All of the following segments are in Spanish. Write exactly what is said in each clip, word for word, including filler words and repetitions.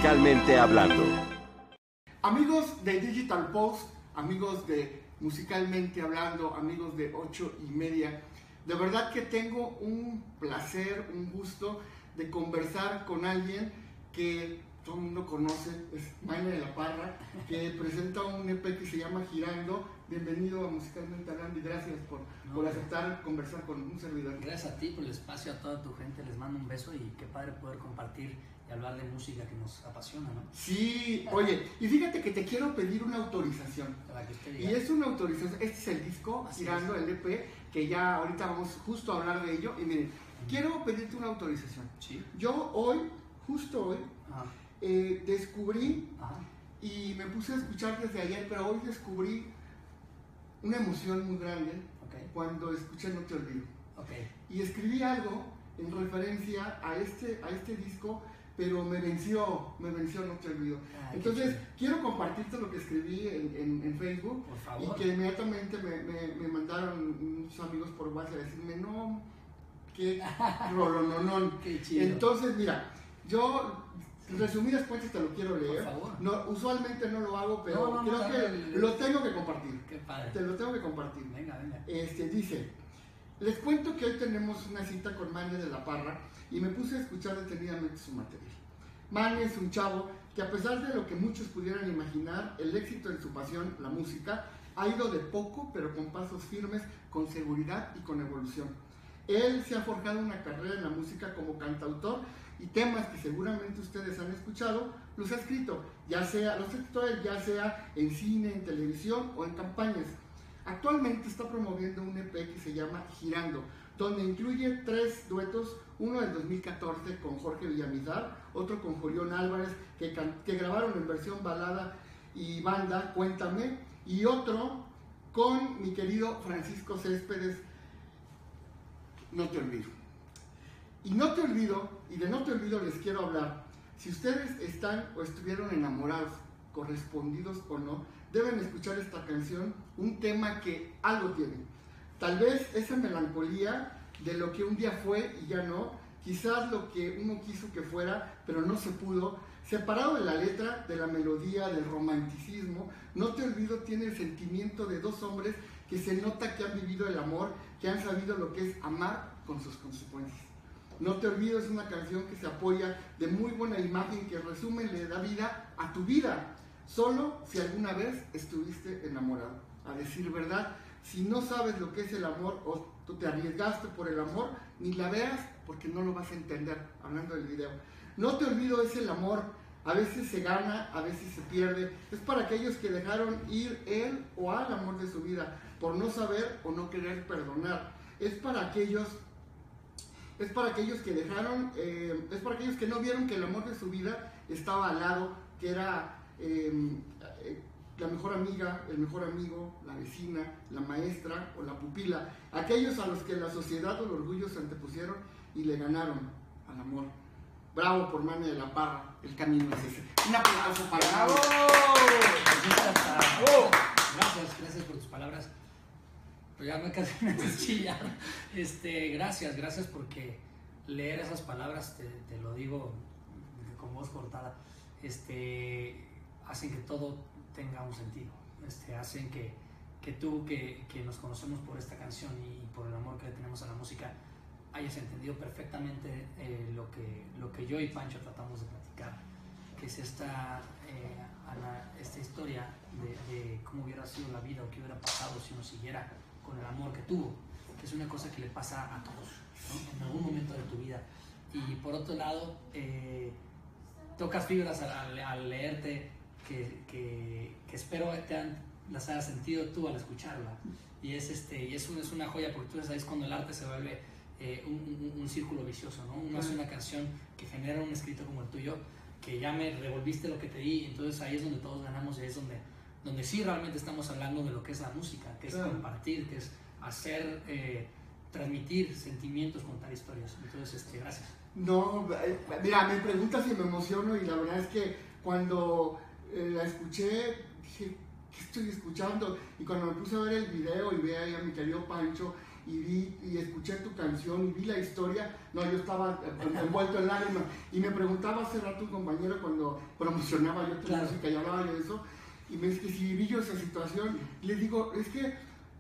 Musicalmente Hablando. Amigos de Digital Post, amigos de Musicalmente Hablando, amigos de ocho y media, de verdad que tengo un placer, un gusto de conversar con alguien que todo el mundo conoce, es Maine de la Parra, que presenta un E P que se llama Girando. Bienvenido a Musicalmente Hablando y gracias por, no, por aceptar conversar con un servidor. Gracias a ti por el espacio, a toda tu gente, les mando un beso y qué padre poder compartir y hablar de música que nos apasiona, ¿no? Sí, oye, y fíjate que te quiero pedir una autorización. Para que usted diga. Y es una autorización, este es el disco, Así Girando, es. El E P, que ya ahorita vamos justo a hablar de ello. Y miren, uh-huh. quiero pedirte una autorización. ¿Sí? Yo hoy, justo hoy, uh-huh. eh, descubrí uh-huh. y me puse a escuchar desde ayer, pero hoy descubrí una emoción muy grande okay. cuando escuché No Te Olvido. Okay. Y escribí algo en referencia a este, a este disco, pero me venció, me venció No Te Olvido. Ah, Entonces, quiero compartirte lo que escribí en, en, en Facebook. Por favor. Y que inmediatamente me, me, me mandaron muchos amigos por WhatsApp a decirme, no, qué rolononón. Qué chido. Entonces, mira, yo... resumidas cuentas te lo quiero leer. Por favor. No, usualmente no lo hago, pero no, no, creo no, que el... lo tengo que compartir. Qué padre. Te lo tengo que compartir. Venga, venga. Este, dice, les cuento que hoy tenemos una cita con Maine de la Parra y me puse a escuchar detenidamente su material. Maine es un chavo que, a pesar de lo que muchos pudieran imaginar, el éxito en su pasión, la música, ha ido de poco pero con pasos firmes, con seguridad y con evolución. Él se ha forjado una carrera en la música como cantautor y temas que seguramente ustedes han escuchado, los ha escrito, ya sea, los ha escrito él, ya sea en cine, en televisión o en campañas. Actualmente está promoviendo un E P que se llama Girando, donde incluye tres duetos, uno del dos mil catorce con Jorge Villamizar, otro con Julián Álvarez, que, que grabaron en versión balada y banda, Cuéntame, y otro con mi querido Francisco Céspedes, No Te Olvido. Y No Te Olvido, y de No Te Olvido les quiero hablar. Si ustedes están o estuvieron enamorados, correspondidos o no, deben escuchar esta canción, un tema que algo tiene. Tal vez esa melancolía de lo que un día fue y ya no, quizás lo que uno quiso que fuera, pero no se pudo, separado de la letra, de la melodía, del romanticismo. No Te Olvido tiene el sentimiento de dos hombres que se nota que han vivido el amor, que han sabido lo que es amar con sus consecuencias. No Te Olvido es una canción que se apoya de muy buena imagen, que resume, le da vida a tu vida, solo si alguna vez estuviste enamorado. A decir verdad, si no sabes lo que es el amor o tú te arriesgaste por el amor, ni la veas porque no lo vas a entender, hablando del video. No Te Olvido es el amor, a veces se gana, a veces se pierde. Es para aquellos que dejaron ir él o al amor de su vida por no saber o no querer perdonar. Es para aquellos Es para aquellos que dejaron, eh, es para aquellos que no vieron que el amor de su vida estaba al lado, que era eh, eh, la mejor amiga, el mejor amigo, la vecina, la maestra o la pupila. Aquellos a los que la sociedad o el orgullo se antepusieron y le ganaron al amor. Bravo por Maine de la Parra, el camino es ese. Un aplauso para ¡Bravo! ¡Bravo! Gracias, gracias por tus palabras. Pero ya me casi me chillar. Este, gracias, gracias porque leer esas palabras, te, te lo digo con voz cortada, este, hacen que todo tenga un sentido. Este, hacen que, que tú, que, que nos conocemos por esta canción y por el amor que le tenemos a la música, hayas entendido perfectamente eh, lo, que, lo que yo y Pancho tratamos de platicar, que es esta, eh, Ana, esta historia de, de cómo hubiera sido la vida o qué hubiera pasado si uno siguiera con el amor que tuvo, que es una cosa que le pasa a todos, ¿no? En algún momento de tu vida. Y por otro lado, eh, tocas fibras al, al, al leerte que, que, que espero te han, las hayas sentido tú al escucharla. Y es, este, y es, un, es una joya, porque tú sabes cuando el arte se vuelve eh, un, un, un círculo vicioso, ¿no? Uno hace una canción que genera un escrito como el tuyo, que ya me revolviste lo que te di, entonces ahí es donde todos ganamos, y ahí es donde donde sí realmente estamos hablando de lo que es la música, que es claro. compartir, que es hacer, eh, transmitir sentimientos, contar historias. Entonces, este, gracias. No, mira, me preguntas y me emociono, y la verdad es que cuando eh, la escuché, dije, ¿qué estoy escuchando? Y cuando me puse a ver el video y ve ahí a mi querido Pancho, y vi y escuché tu canción y vi la historia, no, yo estaba envuelto en lágrimas. Y me preguntaba hace rato un compañero cuando promocionaba yo tu claro. música y hablaba yo de eso, y me dice que si viví yo esa situación, y le digo, es que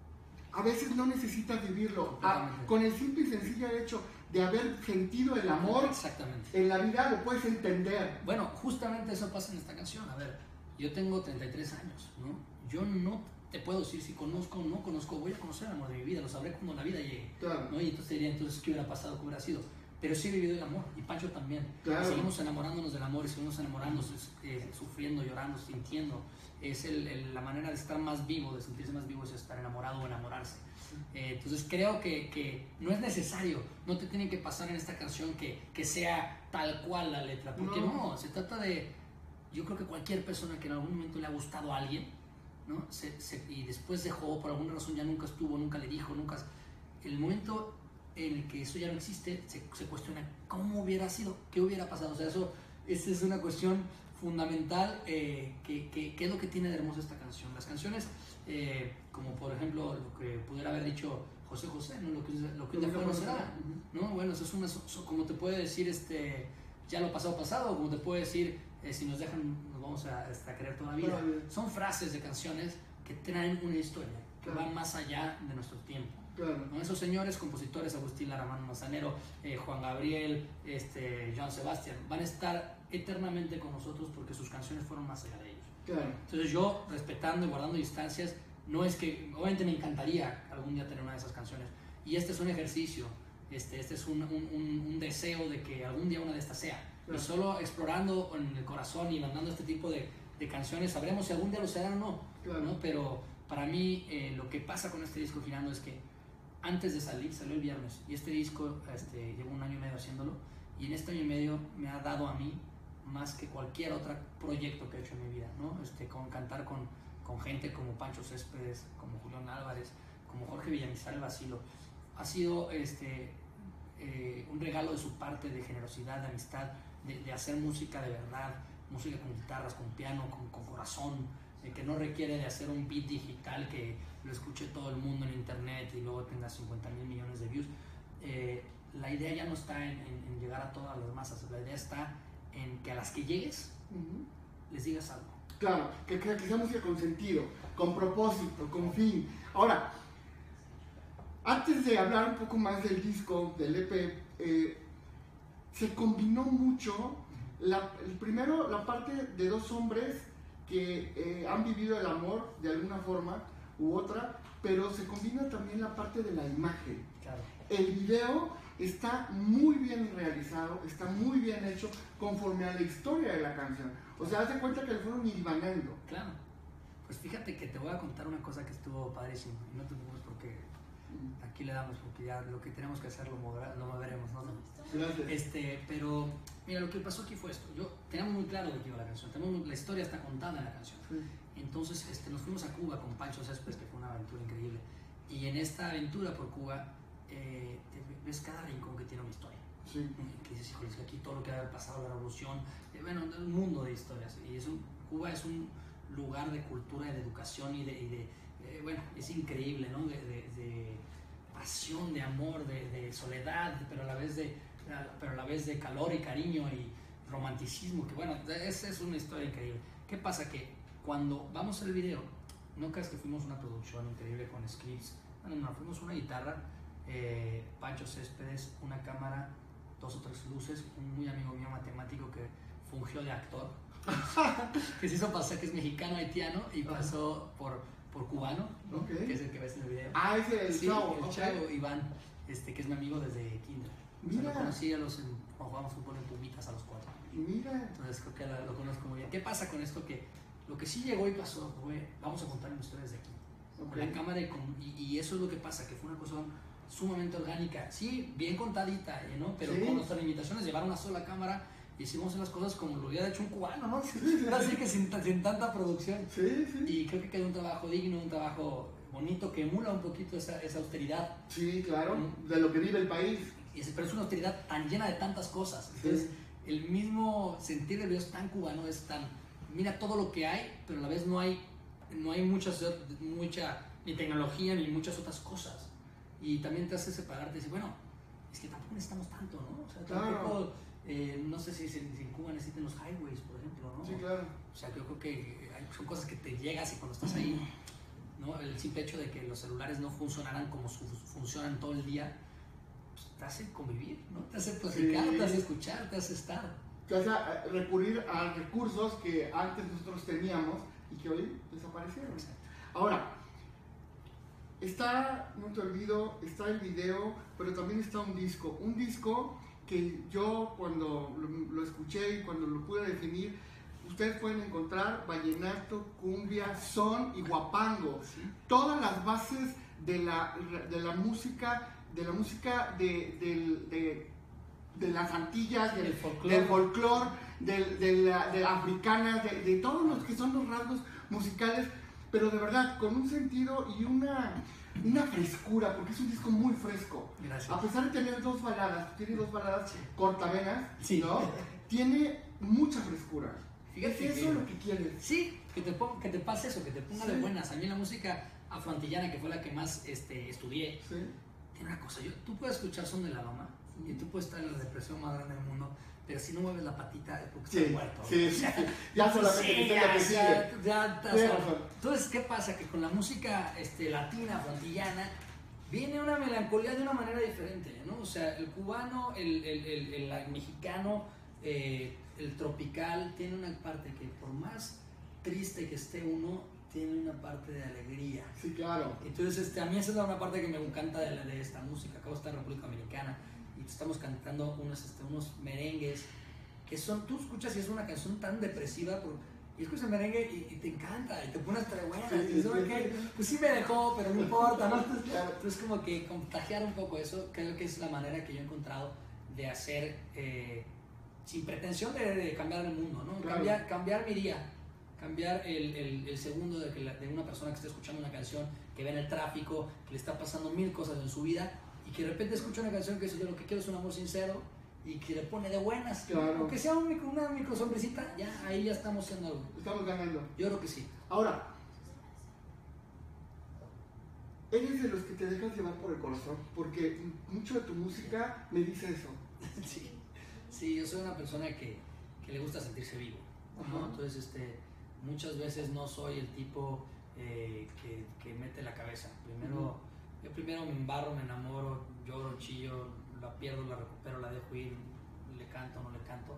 a veces no necesitas vivirlo, a, con el simple y sencillo hecho de haber sentido el amor Exactamente. en la vida lo puedes entender. Bueno, justamente eso pasa en esta canción. A ver, yo tengo treinta y tres años, ¿no? Yo no te puedo decir si conozco o no conozco, voy a conocer el amor de mi vida, lo sabré cuando la vida llegue, claro. ¿no? Y entonces diría, entonces, ¿qué hubiera pasado? ¿Qué hubiera sido? Pero sí he vivido el amor, y Pancho también. Claro. Seguimos enamorándonos del amor y seguimos enamorándonos, eh, sufriendo, llorando, sintiendo. Es el, el, la manera de estar más vivo, de sentirse más vivo, es estar enamorado o enamorarse. Eh, entonces creo que, que no es necesario, no te tiene que pasar en esta canción que, que sea tal cual la letra, porque no. no, se trata de, yo creo que cualquier persona que en algún momento le ha gustado a alguien, ¿no? se, se, y después dejó, por alguna razón ya nunca estuvo, nunca le dijo, nunca, el momento en el que eso ya no existe, se, se cuestiona cómo hubiera sido, qué hubiera pasado, o sea, eso, esa es una cuestión fundamental, eh, que, que, que es lo que tiene de hermosa esta canción. Las canciones, eh, como por ejemplo lo que pudiera haber dicho José José, ¿no? Lo que, lo que ya fue no será, ¿no? Bueno, eso es una, so, como te puede decir, este, ya lo pasado pasado, como te puede decir, eh, si nos dejan, nos vamos a, a querer toda la vida. Son frases de canciones que traen una historia, que claro. van más allá de nuestro tiempo. Claro. ¿No? Esos señores compositores, Agustín Laramano Manzanero, eh, Juan Gabriel, este, Joan Sebastián, van a estar eternamente con nosotros porque sus canciones fueron más allá de ellos. Claro. Entonces yo, respetando y guardando distancias, no es que, obviamente me encantaría algún día tener una de esas canciones, y este es un ejercicio, este, este es un, un, un, un deseo de que algún día una de estas sea, claro. Y solo explorando en el corazón y mandando este tipo de, de canciones, sabremos si algún día lo será o no, claro. ¿no? Pero para mí eh, lo que pasa con este disco Girando es que antes de salir, salió el viernes, y este disco este, llevo un año y medio haciéndolo, y en este año y medio me ha dado a mí más que cualquier otro proyecto que he hecho en mi vida, ¿no? Este, con cantar con, con gente como Pancho Céspedes, como Julián Álvarez, como Jorge Villamizar el Vacilo, ha sido este, eh, un regalo de su parte de generosidad, de amistad, de, de hacer música de verdad, música con guitarras, con piano, con, con corazón, eh, que no requiere de hacer un beat digital que lo escuche todo el mundo en internet y luego tenga cincuenta mil millones de views. Eh, la idea ya no está en, en, en llegar a todas las masas, la idea está en que a las que llegues, uh-huh. les digas algo. Claro, que, que, que sea música con sentido, con propósito, con fin. Ahora, antes de hablar un poco más del disco, del E P, eh, se combinó mucho, la, el primero, la parte de dos hombres que eh, han vivido el amor de alguna forma u otra, pero se combina también la parte de la imagen. Claro. El video está muy bien realizado, está muy bien hecho conforme a la historia de la canción. O sea, haz de cuenta que le fueron hilvanando. Claro. Pues fíjate que te voy a contar una cosa que estuvo padrísimo, y no te preocupes porque aquí le damos, porque ya lo que tenemos que hacer lo, mover, lo moveremos, ¿no? Gracias. Este, pero mira, lo que pasó aquí fue esto. Yo teníamos muy claro de qué iba la canción, tenemos, la historia está contada en la canción. Sí. Entonces este, nos fuimos a Cuba con Pancho Céspedes, que fue una aventura increíble. Y en esta aventura por Cuba, eh, ves cada rincón que tiene una historia. Sí. Que dices, híjole, es que aquí todo lo que ha pasado, la revolución, eh, bueno, un mundo de historias. Y es un, Cuba es un lugar de cultura, de educación y de, y de eh, bueno, es increíble, ¿no? De, de, de pasión, de amor, de, de soledad, pero a la vez de, pero a la vez de calor y cariño y romanticismo, que bueno, es, es una historia increíble. ¿Qué pasa? Que cuando vamos al video, no creas que fuimos una producción increíble con scripts, no, no, fuimos una guitarra, eh, Pancho Céspedes, una cámara, dos o tres luces, un muy amigo mío matemático que fungió de actor, que se hizo pasar que es mexicano haitiano y pasó por, por cubano, ¿no? Okay. Que es el que ves en el video. Ah, ese es el sí, chavo. el okay. chavo Iván, este, que es mi amigo desde kinder. Mira. O sea, lo conocí a los, en, cuando jugábamos fútbol en Pumitas a los cuatro. Mira. Entonces creo que lo, lo conozco muy bien. ¿Qué pasa con esto? Que lo que sí llegó y pasó fue, vamos a contar una historia desde aquí. Okay. Con la cámara y, con, y, y eso es lo que pasa, que fue una cosa sumamente orgánica. Sí, bien contadita, ¿no? Pero sí. Con nuestras limitaciones, llevar una sola cámara, hicimos las cosas como lo hubiera hecho un cubano, ¿no? Así que sin, sin tanta producción. Sí, sí. Y creo que quedó un trabajo digno, un trabajo bonito que emula un poquito esa, esa austeridad. Sí, claro, ¿no? De lo que vive el país. Y es, pero es una austeridad tan llena de tantas cosas. Entonces, sí. El mismo sentir del video es tan cubano, es tan... Mira todo lo que hay, pero a la vez no hay, no hay muchas, mucha ni tecnología ni muchas otras cosas. y también te hace separarte y decir, bueno, es que tampoco necesitamos tanto, ¿no? O sea, claro. tampoco, eh, no sé si, si en Cuba necesitan los highways, por ejemplo, ¿no? Sí, claro. O sea, yo creo que hay, son cosas que te llegas y cuando estás ahí, ¿no? El simple hecho de que los celulares no funcionaran como su, funcionan todo el día, pues, te hace convivir, ¿no? Te hace platicar, sí. te hace escuchar, te hace estar. Te hace recurrir a recursos que antes nosotros teníamos y que hoy desaparecieron. Exacto. Ahora, está, no te olvido, está el video, pero también está un disco. Un disco que yo cuando lo, lo escuché y cuando lo pude definir, ustedes pueden encontrar vallenato, cumbia, son y guapango. ¿Sí? Todas las bases de la, de la música, de la música de, de, de, de las Antillas, del folclore, del folclor, de, de, la, de africanas, de, de todos los que son los rasgos musicales, pero de verdad, con un sentido y una, una frescura, porque es un disco muy fresco. Gracias. A pesar de tener dos baladas, tiene dos baladas sí. cortavenas, sí. ¿no? Tiene mucha frescura. Fíjate ¿Es eso que, lo que quieres? Sí, que te, ponga, que te pase eso, que te ponga sí. de buenas. A mí la música afroantillana, que fue la que más este, estudié, sí. tiene una cosa, yo, tú puedes escuchar Son de la Loma sí. y tú puedes estar en la depresión más grande del mundo, pero si no mueves la patita es porque sí. estás muerto. Sí, sí, sí. Ya solamente sí, ya, ya, que sigue. Ya, ya, ya, sí, entonces, ¿qué pasa? Que con la música este, latina, afroantillana, viene una melancolía de una manera diferente, ¿no? O sea, el cubano, el, el, el, el, el mexicano, eh, el tropical, tiene una parte que por más triste que esté uno, tiene una parte de alegría. Sí, claro. Entonces, este, a mí esa es una parte que me encanta de, la, de esta música. Acabo de estar en República Dominicana y estamos cantando unos, este, unos merengues que son, tú escuchas y es una canción tan depresiva, por, y escuchas el merengue y, y te encanta, y te pones tre buena, sí, y dices, sí, okay, sí. pues sí me dejó, pero no importa, ¿no? Entonces, claro. entonces como que contagiar un poco eso, creo que es la manera que yo he encontrado de hacer, eh, sin pretensión de, de cambiar el mundo, ¿no? Claro. Cambiar, cambiar mi día, cambiar el, el, el segundo de, que la, de una persona que está escuchando una canción, que ve en el tráfico, que le está pasando mil cosas en su vida, y que de repente escucha una canción que dice, yo lo que quiero es un amor sincero, y que le pone de buenas, claro. aunque sea un micro, una micro sonrisita, ya ahí ya estamos haciendo algo. Estamos ganando. Yo creo que sí. Ahora, eres de los que te dejas llevar por el corazón, porque mucho de tu música me dice eso. Sí, sí, yo soy una persona que, que le gusta sentirse vivo, ¿no? Entonces, este, muchas veces no soy el tipo eh, que, que mete la cabeza. Primero, uh-huh. yo primero me embarro, me enamoro, lloro, chillo, la pierdo, la recupero, la dejo ir, le canto, no le canto,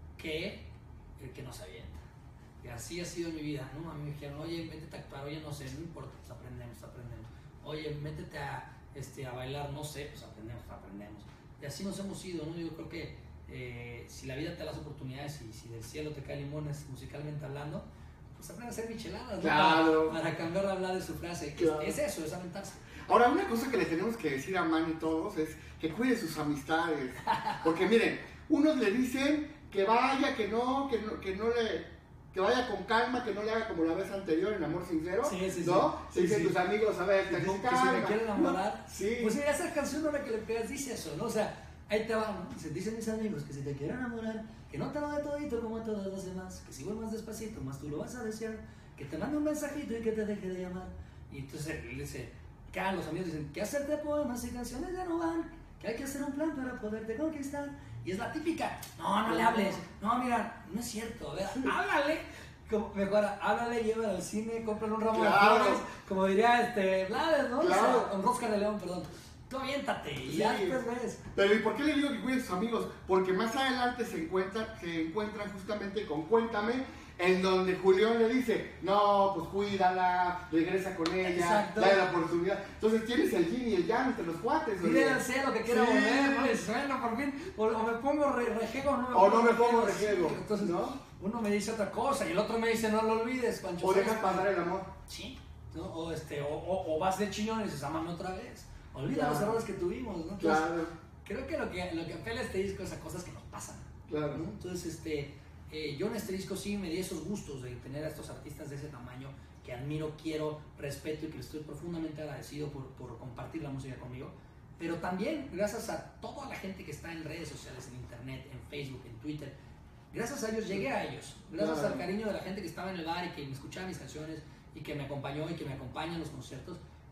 que el que no se avienta. Y así ha sido mi vida, ¿no? A mí me dijeron, oye, métete a actuar, oye, no sé, no importa, pues aprendemos, aprendemos. Oye, métete a, este, a bailar, no sé, pues aprendemos, aprendemos. Y así nos hemos ido, ¿no? Yo creo que eh, si la vida te da las oportunidades y si del cielo te caen limones, musicalmente hablando, pues aprende a hacer micheladas, ¿no? Claro. Para, para cambiar de hablar de su frase. Claro. Es, es eso, es aventarse. Ahora, una cosa que le tenemos que decir a Manny todos es que cuide sus amistades. Porque miren, unos le dicen que vaya, que no, que no, que no le, que vaya con calma, que no le haga como la vez anterior en Amor Sincero, sí, sí, ¿no? Sí, se dicen sí. tus amigos, a ver, ten con que calma. si me quieren enamorar, ¿no? Sí. Pues mira, esa canción a la que le pegas dice eso, ¿no? O sea, ahí te va, ¿no? Se dicen mis amigos que si te quieren enamorar, que no te lo dé todito como a todos los demás, que si voy más despacito, más tú lo vas a desear, que te mande un mensajito y que te deje de llamar. Y entonces él dice, que los amigos dicen, que hacerte poemas y canciones ya no van, que hay que hacer un plan para poderte conquistar. Y es la típica, no, no le hables, no, mira, no es cierto, a ver, háblale. Como, mejor, háblale, llévalo al cine, cómprale un ramo claro. de flores, como diría este, Blades, ¿no? Claro. O sea, con Oscar de León, perdón. Tú aviéntate y sí. ya después ves. Pero ¿y por qué le digo que cuide a sus amigos? Porque más adelante se encuentran, se encuentran justamente con Cuéntame, en donde Julián le dice, no, pues cuídala, regresa con ella, dale la oportunidad. Entonces tienes el yin y el yang entre los cuates. Dile al cielo que quiera sí. volver, pues bueno, por fin, o, o me pongo re, rejego o no me o pongo no me pongo rejego. Entonces, ¿no? Uno me dice otra cosa y el otro me dice, no lo olvides, Pancho. O dejas pasar el amor. Sí. ¿No? O, este, o, o, o vas de chillón y dices, amame otra vez. Olvida claro. los errores que tuvimos, ¿no? Entonces, claro. Creo que lo que, lo que apela a este disco es a cosas que nos pasan. Claro. ¿no? Entonces, este, eh, yo en este disco sí me di esos gustos de tener a estos artistas de ese tamaño que admiro, quiero, respeto y que les estoy profundamente agradecido por, por compartir la música conmigo. Pero también gracias a toda la gente que está en redes sociales, en internet, en Facebook, en Twitter. Gracias a ellos llegué a ellos. Gracias claro. al cariño de la gente que estaba en el bar y que me escuchaba mis canciones y que me acompañó y que me acompaña en los conciertos.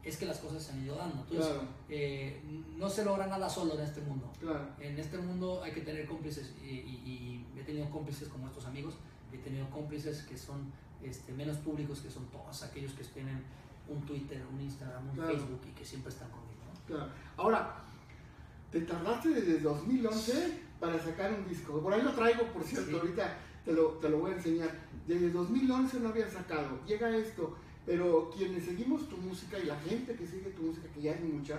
es que las cosas se han ido dando. Entonces, claro. eh, no se logra nada solo en este mundo. Claro. En este mundo hay que tener cómplices y, y, y he tenido cómplices como estos amigos, he tenido cómplices que son este, menos públicos, que son todos aquellos que tienen un Twitter, un Instagram, un claro. Facebook y que siempre están conmigo, ¿no? Claro. Ahora, te tardaste desde dos mil once para sacar un disco. Por ahí lo traigo, por cierto, sí. ahorita te lo, te lo voy a enseñar. Desde dos mil once no había sacado. Llega esto, pero quienes seguimos tu música y la gente que sigue tu música, que ya es mucha,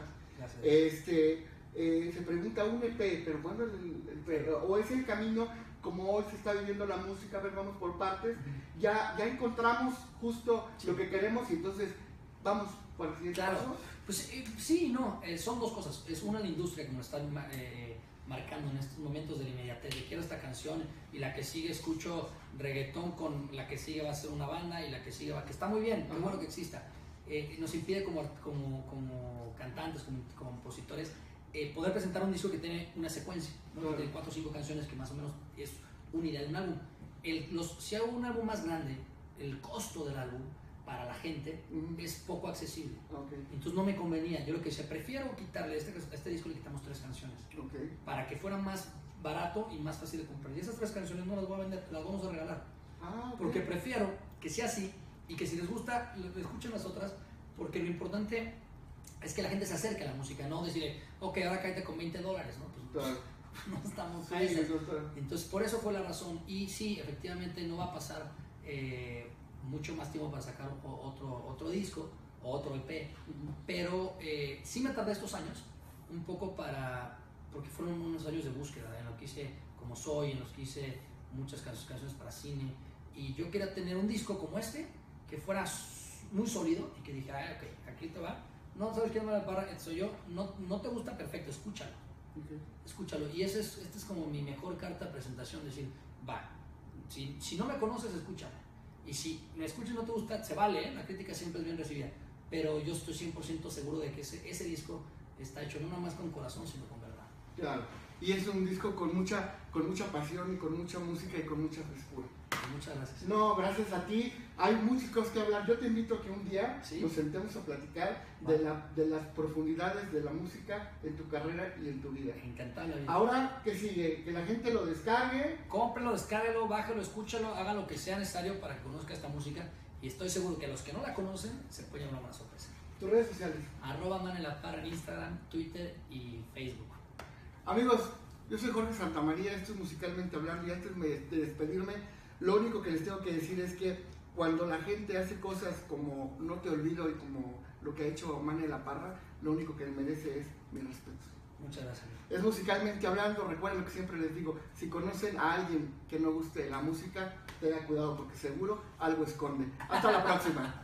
este, eh, se pregunta un E P, pero ¿cuándo es el, el P? O es el camino como hoy se está viviendo la música, a ver, vamos por partes. Uh-huh. Ya, ya encontramos justo sí. lo que queremos y entonces vamos por el siguiente claro. paso. Pues eh, sí y no, eh, son dos cosas. Es una la industria que nos está eh, marcando en estos momentos de la inmediatez. De quiero esta canción y la que sigue escucho reggaetón, con la que sigue va a ser una banda y la que sigue va, que está muy bien, muy bueno que exista. Eh, nos impide como, como, como cantantes, como, como compositores, eh, poder presentar un disco que tiene una secuencia, ¿no? Claro. Que tiene cuatro o cinco canciones que más o menos es una idea de un álbum. El, los, si hago un álbum más grande, el costo del álbum para la gente mm. es poco accesible. Okay. Entonces no me convenía. Yo lo que decía, prefiero quitarle, este, a este disco le quitamos tres canciones. Okay. Para que fuera más barato y más fácil de comprar. Y esas tres canciones no las voy a vender, las vamos a regalar. Ah, okay. Porque prefiero que sea así y que si les gusta, escuchen las otras, porque lo importante es que la gente se acerque a la música, no decirle, ok, ahora cállate con veinte dólares, ¿no? Pues, claro. no estamos sí, a eso. eso está. Entonces, por eso fue la razón. Y sí, efectivamente no va a pasar eh, mucho más tiempo para sacar otro, otro disco o otro E P, uh-huh. pero eh, sí me tardé estos años un poco para, porque fueron unos años de búsqueda en los que hice Como Soy, en los que hice muchas canciones para cine, y yo quería tener un disco como este que fuera muy sólido y que dije, ah, ok, aquí te va, no sabes quién me la para, soy yo, no, no te gusta, perfecto, escúchalo, okay. escúchalo, y ese es, esta es como mi mejor carta de presentación, decir, va, si, si no me conoces, escúchame, y si me escuchas y no te gusta, se vale, ¿eh? La crítica siempre es bien recibida, pero yo estoy cien por ciento seguro de que ese, ese disco está hecho no nada más con corazón, sino con verdad. Claro, y es un disco con mucha, con mucha pasión y con mucha música y con mucha frescura. Muchas gracias. No, gracias a ti. Hay muchas cosas que hablar. Yo te invito a que un día ¿sí? nos sentemos a platicar vale. de, la, de las profundidades de la música en tu carrera y en tu vida. Encantado la vida. Ahora, ¿qué sigue? Que la gente lo descargue. Cómprelo, descárguelo, bájalo, escúchalo, haga lo que sea necesario para que conozca esta música. Y estoy seguro que a los que no la conocen se pueden llevar una sorpresa. ¿Tus redes sociales? Arroba Manelaparra en Instagram, Twitter y Facebook. Amigos, yo soy Jorge Santamaría, esto es Musicalmente Hablando, y antes de despedirme, lo único que les tengo que decir es que cuando la gente hace cosas como No Te Olvido y como lo que ha hecho Manelaparra, lo único que merece es mi respeto. Muchas gracias. Es Musicalmente Hablando, recuerden lo que siempre les digo, si conocen a alguien que no guste la música, tengan cuidado porque seguro algo esconde. Hasta la próxima.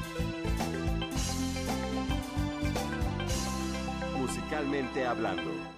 Musicalmente Hablando.